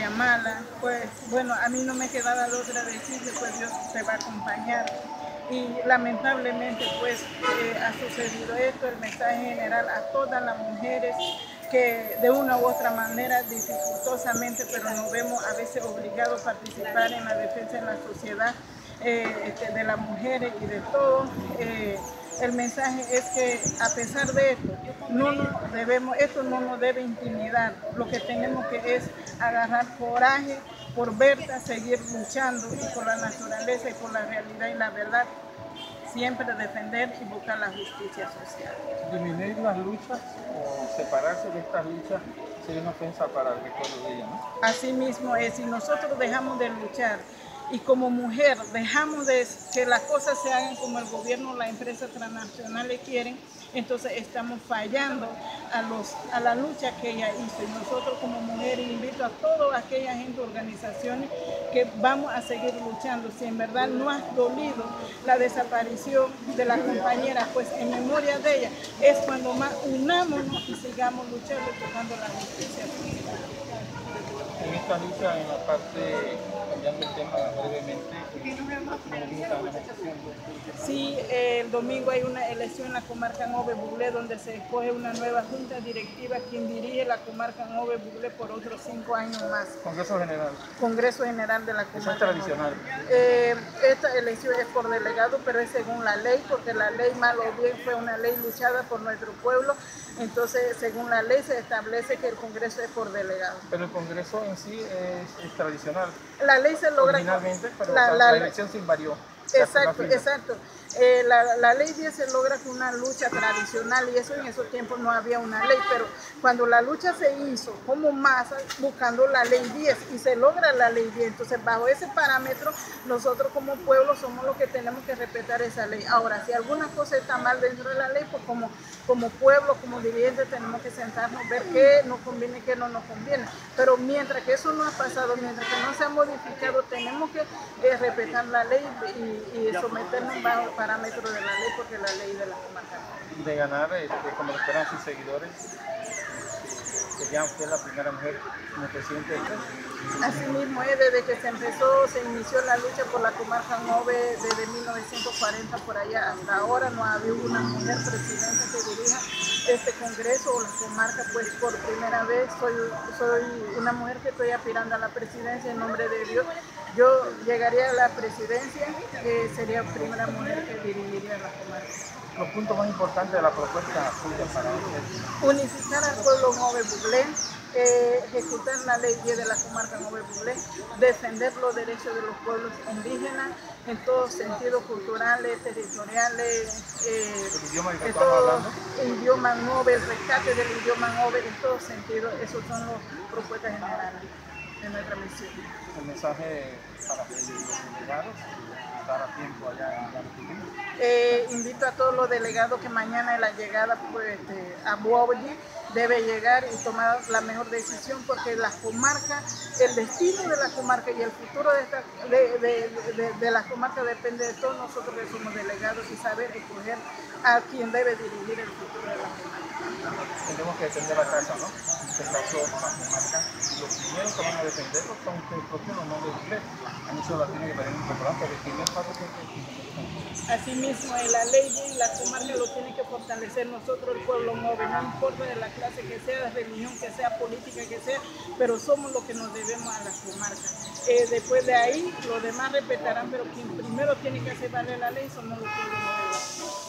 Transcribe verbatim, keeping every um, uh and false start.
Guatemala, pues bueno, a mí no me quedaba de otra decirle, pues Dios te va a acompañar. Y lamentablemente pues eh, ha sucedido esto, el mensaje general a todas las mujeres que de una u otra manera, dificultosamente, pero nos vemos a veces obligados a participar en la defensa en la sociedad eh, este, de las mujeres y de todo. Eh, el mensaje es que a pesar de esto, no nos debemos, esto no nos debe intimidar. Lo que tenemos que es agarrar coraje por Berta, seguir luchando y por la naturaleza y por la realidad y la verdad, siempre defender y buscar la justicia social. Disminuir las luchas o separarse de estas luchas sería una ofensa para el recuerdo de ella, ¿no? Así mismo es, si nosotros dejamos de luchar y como mujer dejamos de que las cosas se hagan como el gobierno, las empresas transnacionales quieren, entonces estamos fallando a, los, a la lucha que ella hizo. Y nosotros como mujeres invito a toda aquella gente, organizaciones, que vamos a seguir luchando. Si en verdad no ha dolido la desaparición de la compañera, pues en memoria de ella es cuando más unámonos y sigamos luchando y tocando la justicia social. En esta lucha, en la parte, cambiando el tema brevemente, sí, el domingo hay una elección en la comarca Nove-Buglé donde se escoge una nueva junta directiva quien dirige la comarca Nove-Buglé por otros cinco años más. Congreso General. Congreso General de la comarca. Eso es tradicional. Eh, esta elección es por delegado, pero es según la ley, porque la ley, mal o bien, fue una ley luchada por nuestro pueblo. Entonces, según la ley, se establece que el Congreso es por delegado. Pero el Congreso en sí es, es tradicional. La ley se logra... Originalmente, pero la, la, la, la elección se invarió. Exacto, exacto. Eh, la, la ley diez se logra con una lucha tradicional y eso en esos tiempos no había una ley, pero cuando la lucha se hizo como masa buscando la ley diez y se logra la ley diez, entonces bajo ese parámetro nosotros como pueblo somos los que tenemos que respetar esa ley. Ahora, si alguna cosa está mal dentro de la ley, pues como, como pueblo, como dirigentes tenemos que sentarnos, ver qué nos conviene y qué no nos conviene, pero mientras que eso no ha pasado, mientras que no se ha modificado, tenemos que eh, respetar la ley y y someternos bajo el parámetro de la ley, porque la ley de la comarca. De ganar, este, como lo esperan sus seguidores, sería usted la primera mujer como presidente del país. Así mismo es, desde que se empezó, se inició la lucha por la comarca Nove, desde mil novecientos cuarenta por allá hasta ahora, no ha habido una mujer presidenta que dirija este congreso o la comarca, pues por primera vez soy, soy una mujer que estoy aspirando a la presidencia en nombre de Dios. Yo llegaría a la presidencia, que sería la primera mujer que dirigiría la comarca. Los puntos más importantes de la propuesta suya para usted. Unificar al pueblo Nove-Buglé, eh, ejecutar la ley diez de la comarca Nove-Buglé, defender los derechos de los pueblos indígenas en todos sentidos culturales, territoriales, eh, el idioma que en estamos todo, hablando. El idioma Nove, el rescate del idioma Nove, en todos sentidos, esas son las propuestas generales de nuestra misión. El mensaje para los delegados, estar a tiempo allá en la eh, invito a todos los delegados que mañana en la llegada pues, de, a Boabdi debe llegar y tomar la mejor decisión, porque la comarca, el destino de la comarca y el futuro de, esta, de, de, de, de la comarca depende de todos nosotros que somos delegados y saber escoger a quien debe dirigir el futuro de la comarca. Tenemos que defender la casa, ¿no? En este caso, la comarca. Los primeros que van a defenderlo son ustedes propios, no de ustedes. Han hecho la tiene que tener un importante, el primer paso que Asimismo, en la ley y la comarca lo tiene que fortalecer nosotros, el pueblo Nove, no importa de la clase que sea, de religión que sea, política que sea, pero somos los que nos debemos a la comarca. Eh, después de ahí, los demás respetarán, pero quien primero tiene que hacer valer la ley somos los pueblos Nove.